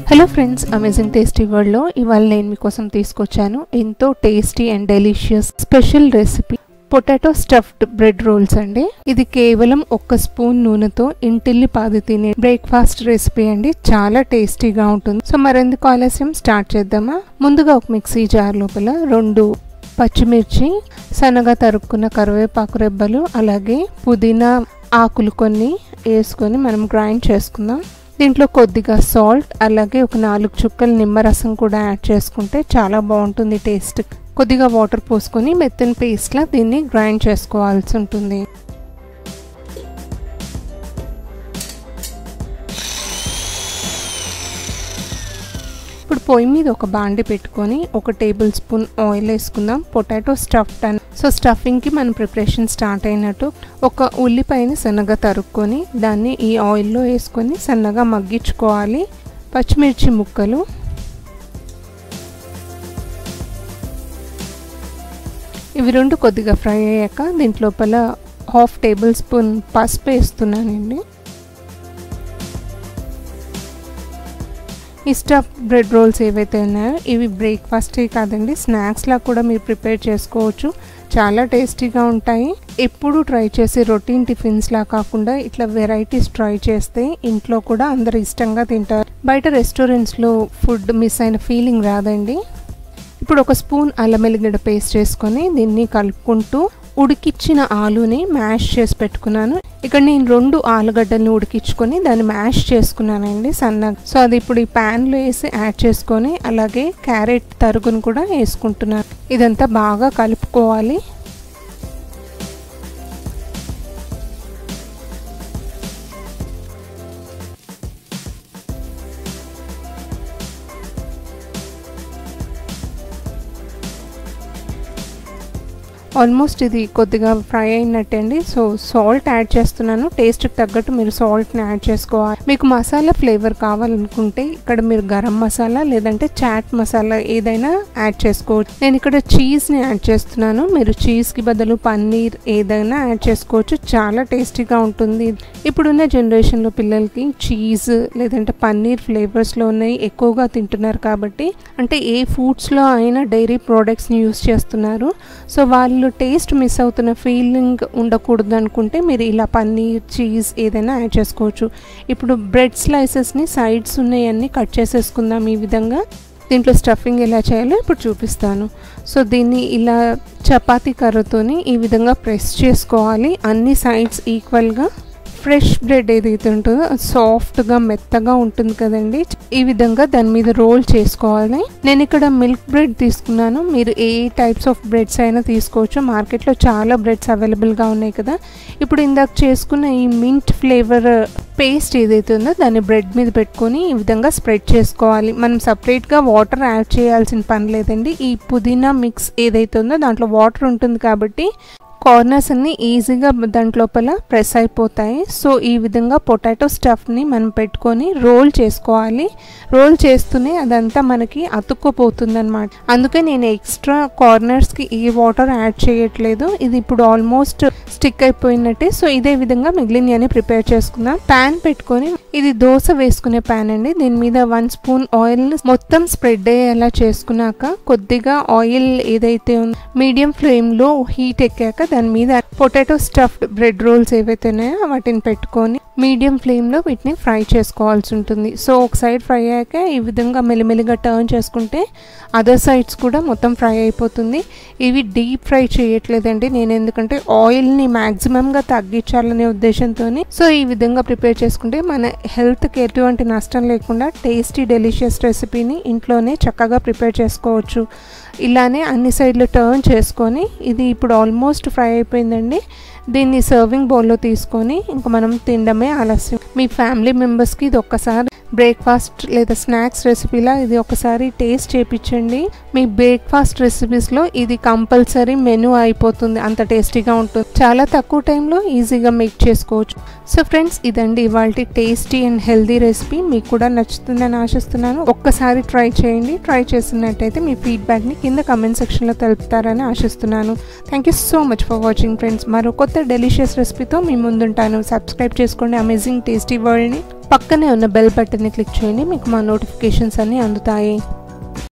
Hello friends, amazing tasty world లో ఇవాళ నేను మీకోసం తీసుకొచ్చాను ఎంతో tasty and delicious special recipe potato stuffed bread rolls అండి. ఇది కేవలం 1 స్పూన్ నూనెతో ఇంటిల్లి పాది తినే బ్రేక్ఫాస్ట్ రెసిపీ అండి. చాలా టేస్టీగా ఉంటుంది. సో మరెందుకు ఆలస్యం, స్టార్ట్ చేద్దామా. ముందుగా ఒక మిక్సీ జార్ లోపల 2 పచ్చిమిర్చి, సన్నగా తరుక్కున్న కరివేపాకు రెబ్బలు, అలాగే పుదీనా ఆకులు కొన్ని వేసుకొని మనం గ్రైండ్ చేసుకుందాం. దీంట్లో కొద్దిగా సాల్ట్, అలాగే ఒక 4 చుక్కల నిమ్మరసం కూడా యాడ్ చేసుకుంటే చాలా బాగుంటుంది టేస్ట్. కొద్దిగా వాటర్ పోసుకొని మెత్తని పేస్ట్లా దీన్ని గ్రైండ్ చేసుకోవాల్సి ఉంటుంది. ఇప్పుడు పొయ్యి మీద ఒక బాండి పెట్టుకొని 1 టేబుల్ స్పూన్ ఆయిల్ వేసుకుందాం. పొటాటో స్టఫ్డ్ అని. సో స్టఫింగ్కి మన ప్రిపరేషన్ స్టార్ట్ అయినట్టు ఒక ఉల్లిపాయని సన్నగా తరుక్కొని దాన్ని ఈ ఆయిల్లో వేసుకొని సన్నగా మగ్గించుకోవాలి. పచ్చిమిర్చి ముక్కలు, ఇవి 2 కొద్దిగా ఫ్రై అయ్యాక దీంట్లోపల 1/2 టేబుల్ స్పూన్ పసుపు వేస్తున్నానండి. ఈ స్టఫ్ బ్రెడ్ రోల్స్ ఏవైతే ఉన్నాయో ఇవి బ్రేక్ఫాస్టే కాదండి, స్నాక్స్లా కూడా మీరు ప్రిపేర్ చేసుకోవచ్చు. చాలా టేస్టీగా ఉంటాయి. ఎప్పుడు ట్రై చేసి రొటీన్ టిఫిన్స్లా కాకుండా ఇట్లా వెరైటీస్ ట్రై చేస్తే ఇంట్లో కూడా అందరు ఇష్టంగా తింటారు. బయట రెస్టారెంట్స్లో ఫుడ్ మిస్ అయిన ఫీలింగ్ రాదండి. ఇప్పుడు 1 స్పూన్ అల్లం వెల్లిగడ్డ పేస్ట్ చేసుకొని దీన్ని కలుపుకుంటూ ఉడికిచ్చిన ఆలుని మ్యాష్ చేసి పెట్టుకున్నాను. ఇక్కడ నేను 2 ఆలుగడ్డల్ని ఉడికించుకొని దాన్ని మ్యాష్ చేసుకున్నానండి సన్నగా. సో అది ఇప్పుడు ఈ ప్యాన్లో వేసి యాడ్ చేసుకొని అలాగే క్యారెట్ తరుగును కూడా వేసుకుంటున్నాను. ఇదంతా బాగా కలుపుకోవాలి. ఆల్మోస్ట్ ఇది కొద్దిగా ఫ్రై అయినట్టే అండి. సో సాల్ట్ యాడ్ చేస్తున్నాను. టేస్ట్కి తగ్గట్టు మీరు సాల్ట్ని యాడ్ చేసుకోవాలి. మీకు మసాలా ఫ్లేవర్ కావాలనుకుంటే ఇక్కడ మీరు గరం మసాలా లేదంటే చాట్ మసాలా ఏదైనా యాడ్ చేసుకోవచ్చు. నేను ఇక్కడ చీజ్ని యాడ్ చేస్తున్నాను. మీరు చీజ్కి బదులు పన్నీర్ ఏదైనా యాడ్ చేసుకోవచ్చు. చాలా టేస్టీగా ఉంటుంది. ఇప్పుడున్న జనరేషన్లో పిల్లలకి చీజ్ లేదంటే పన్నీర్ ఫ్లేవర్స్లో ఉన్నాయి ఎక్కువగా తింటున్నారు కాబట్టి, అంటే ఏ ఫుడ్స్లో అయినా డైరీ ప్రోడక్ట్స్ని యూస్ చేస్తున్నారు. సో వాళ్ళు టేస్ట్ మిస్ అవుతున్న ఫీలింగ్ ఉండకూడదు అనుకుంటే మీరు ఇలా పన్నీర్, చీజ్ ఏదైనా యాడ్ చేసుకోవచ్చు. ఇప్పుడు బ్రెడ్ స్లైసెస్ని సైడ్స్ ఉన్నాయన్నీ కట్ చేసేసుకుందాం ఈ విధంగా. దీంట్లో స్టఫింగ్ ఎలా చేయాలో ఇప్పుడు చూపిస్తాను. సో దీన్ని ఇలా చపాతీ కర్రతోని ఈ విధంగా ప్రెస్ చేసుకోవాలి. అన్ని సైడ్స్ ఈక్వల్గా. ఫ్రెష్ బ్రెడ్ ఏదైతే ఉంటుందో సాఫ్ట్గా మెత్తగా ఉంటుంది కదండి, ఈ విధంగా దాని మీద రోల్ చేసుకోవాలి. నేను ఇక్కడ మిల్క్ బ్రెడ్ తీసుకున్నాను. మీరు ఏ టైప్స్ ఆఫ్ బ్రెడ్స్ అయినా తీసుకోవచ్చు. మార్కెట్లో చాలా బ్రెడ్స్ అవైలబుల్గా ఉన్నాయి కదా. ఇప్పుడు ఇందాక చేసుకున్న ఈ మింట్ ఫ్లేవర్ పేస్ట్ ఏదైతే ఉందో దాన్ని బ్రెడ్ మీద పెట్టుకొని ఈ విధంగా స్ప్రెడ్ చేసుకోవాలి. మనం సపరేట్గా వాటర్ యాడ్ చేయాల్సిన పని లేదండి. ఈ పుదీనా మిక్స్ ఏదైతే ఉందో దాంట్లో వాటర్ ఉంటుంది కాబట్టి కార్నర్స్ అన్ని ఈజీగా దాంట్లోపల ప్రెస్ అయిపోతాయి. సో ఈ విధంగా పొటాటో స్టఫ్ని మనం పెట్టుకొని రోల్ చేసుకోవాలి. రోల్ చేస్తూనే అదంతా మనకి అతుక్కుపోతుంది అనమాట. అందుకే నేను ఎక్స్ట్రా కార్నర్స్కి ఏ వాటర్ యాడ్ చేయట్లేదు. ఇది ఇప్పుడు ఆల్మోస్ట్ స్టిక్ అయిపోయినట్టే. సో ఇదే విధంగా మిగిలిన అని ప్రిపేర్ చేసుకుందాం. ప్యాన్ పెట్టుకొని, ఇది దోశ వేసుకునే ప్యాన్ అండి. దీని మీద 1 స్పూన్ ఆయిల్ మొత్తం స్ప్రెడ్ అయ్యేలా చేసుకున్నాక కొద్దిగా ఆయిల్ ఏదైతే ఉందో మీడియం ఫ్లేమ్లో హీట్ ఎక్కాక దాని మీద పొటాటో స్టఫ్డ్ బ్రెడ్ రోల్స్ ఏవైతే ఉన్నాయో వాటిని పెట్టుకొని మీడియం ఫ్లేమ్లో వీటిని ఫ్రై చేసుకోవాల్సి ఉంటుంది. సో ఒక సైడ్ ఫ్రై అయ్యాక ఈ విధంగా మెల్లిమెల్లిగా టర్న్ చేసుకుంటే అదర్ సైడ్స్ కూడా మొత్తం ఫ్రై అయిపోతుంది. ఇవి డీప్ ఫ్రై చేయట్లేదండి నేను, ఎందుకంటే ఆయిల్ని మ్యాక్సిమంగా తగ్గించాలనే ఉద్దేశంతో. సో ఈ విధంగా ప్రిపేర్ చేసుకుంటే మన హెల్త్కి ఎటువంటి నష్టం లేకుండా టేస్టీ డెలిషియస్ రెసిపీని ఇంట్లోనే చక్కగా ప్రిపేర్ చేసుకోవచ్చు. ఇలానే అన్ని సైడ్లు టర్న్ చేసుకొని ఇది ఇప్పుడు ఆల్మోస్ట్ ఫ్రై అయిపోయిందండి. దీన్ని సర్వింగ్ బౌల్లో తీసుకొని ఇంకా మనం తినడమే ఆలస్యం. మీ ఫ్యామిలీ మెంబర్స్కి ఇది ఒక్కసారి బ్రేక్ఫాస్ట్ లేదా స్నాక్స్ రెసిపీలా ఇది ఒకసారి టేస్ట్ చేయించండి. మీ బ్రేక్ఫాస్ట్ రెసిపీస్లో ఇది కంపల్సరీ మెనూ అయిపోతుంది. అంత టేస్టీగా ఉంటుంది. చాలా తక్కువ టైంలో ఈజీగా మేక్ చేసుకోవచ్చు. సో ఫ్రెండ్స్, ఇదండి ఇవాళ టేస్టీ అండ్ హెల్దీ రెసిపీ. మీకు కూడా నచ్చుతుందని ఆశిస్తున్నాను. ఒక్కసారి ట్రై చేయండి. ట్రై చేసినట్టయితే మీ ఫీడ్బ్యాక్ని కింద కమెంట్ సెక్షన్లో తెలుపుతారని ఆశిస్తున్నాను. Thank you so much for watching friends. మరో కొత్త డెలిషియస్ రెసిపీతో మీ ముందుంటాను. సబ్స్క్రైబ్ చేసుకోండి అమేజింగ్ టేస్టీ వరల్డ్ని. పక్కనే ఉన్న బెల్ బటన్ని క్లిక్ చేయండి, మీకు మా నోటిఫికేషన్స్ అన్నీ అందుతాయి.